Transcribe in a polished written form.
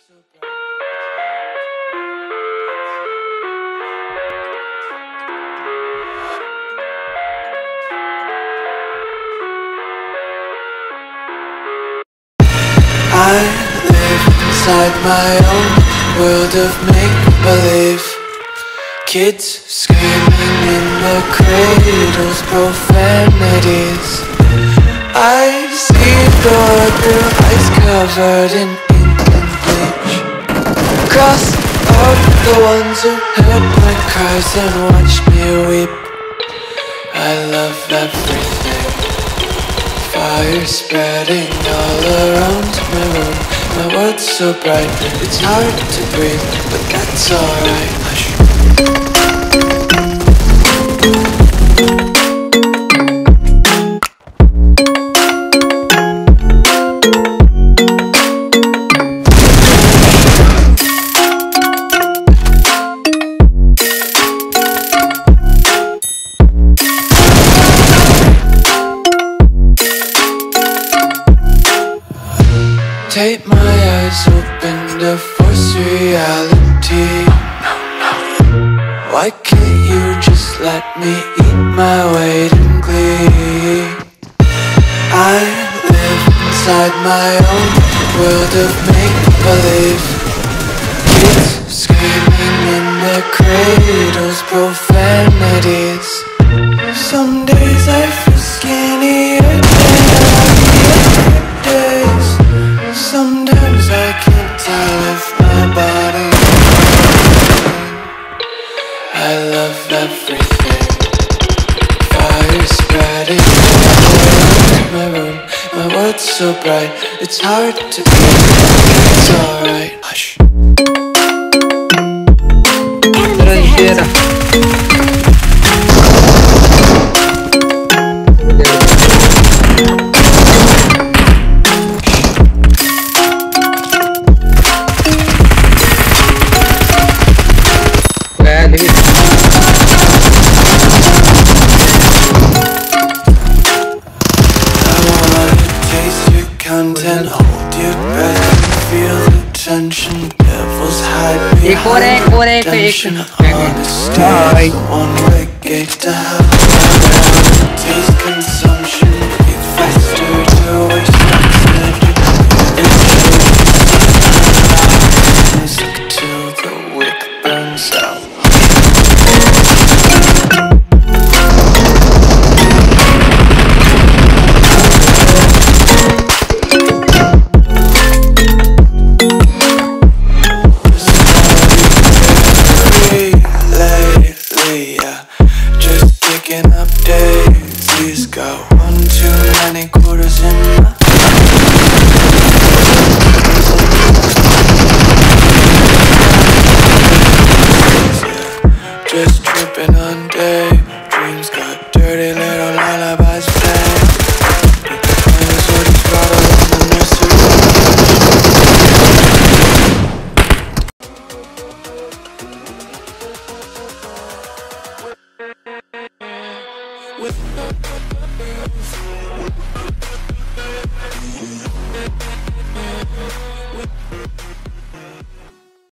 I live inside my own world of make-believe. Kids screaming in the cradles, profanities. I see the world through eyes covered in ink and bleach. Cross out the ones who heard my cries and watched me weep. I love everything. Fire spreading all around my room. My world's so bright, it's hard to breathe, but that's alright. Hush. Tape my eyes open to force reality. Why can't you just let me eat my weight in glee? I live inside my own world of make-believe. Kids screaming in their cradles, profanities. Some days I feel skinnier than other days. Sometimes I can't tell if my body. I love everything. Fire spreading all around my room. My world's so bright, it's hard to breathe. It's alright. Hush. Content, hold your breath and feel the tension. Devils hide behind tension. Honesty is the one-way gate to hell. Taste consumption, breathe faster to waste oxygen. Music till the wick burns out. Up daisies, got one too many quarters in my just tripping on daydreams, got dirty little lullabies playing. With